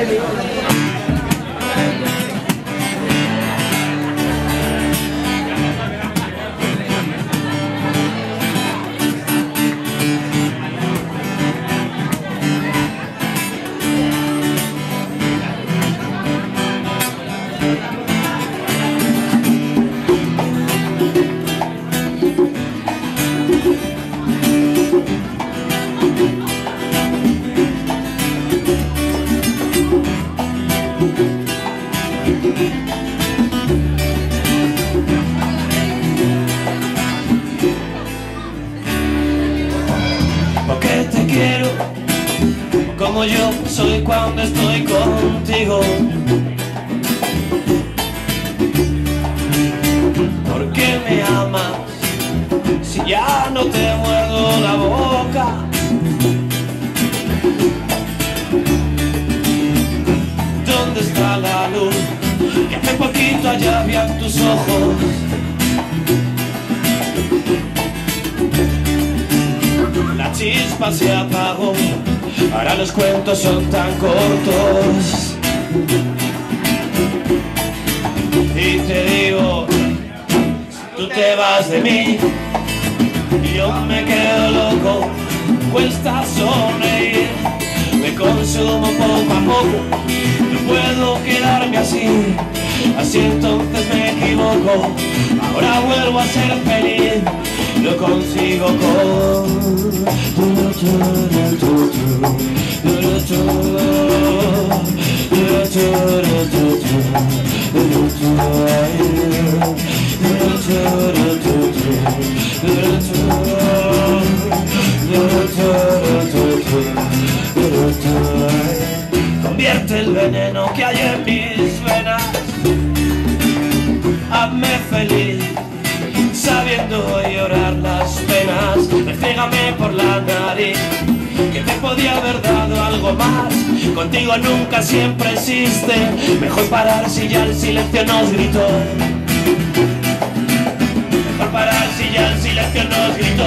Porque te quiero como yo soy cuando estoy contigo. ¿Por qué me amas si ya no te muerdo la boca? ¿Dónde está la luz que hace poquito allá había en tus ojos? La chispa se apagó, ahora los cuentos son tan cortos. Y te digo, tú te vas de mí y yo me quedo loco, cuesta sonreír, me consumo poco a poco, no puedo quedarme así, así entonces me equivoco, ahora vuelvo a ser feliz, lo consigo con convierte el veneno que hay en mis venas, hazme feliz sabiendo llorar las penas, restrégame por la nariz, que te podía haber dado algo más, contigo nunca siempre existe, mejor parar si ya el silencio nos gritó, mejor parar si ya el silencio nos gritó,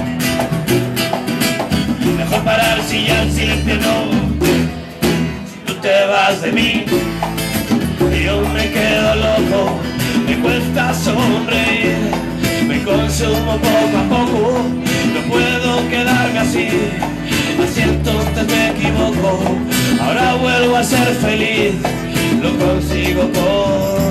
mejor parar si ya el silencio no, tú te vas de mí y yo me quedo loco, me cuesta sonreír, me consumo poco a poco, no puedo quedarme así, así entonces me equivoco, ahora vuelvo a ser feliz, lo consigo con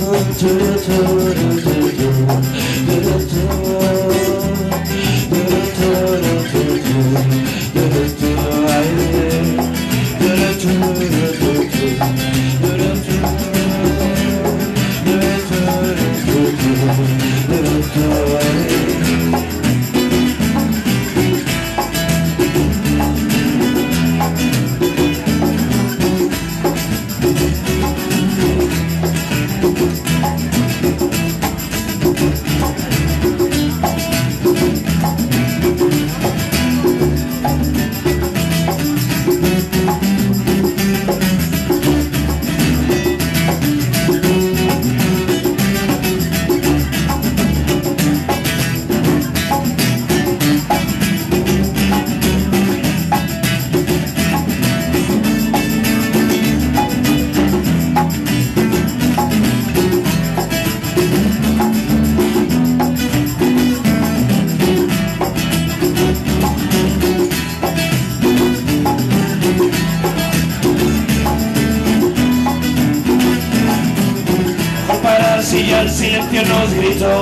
si ya el silencio nos gritó.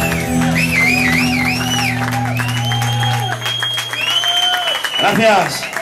Gracias.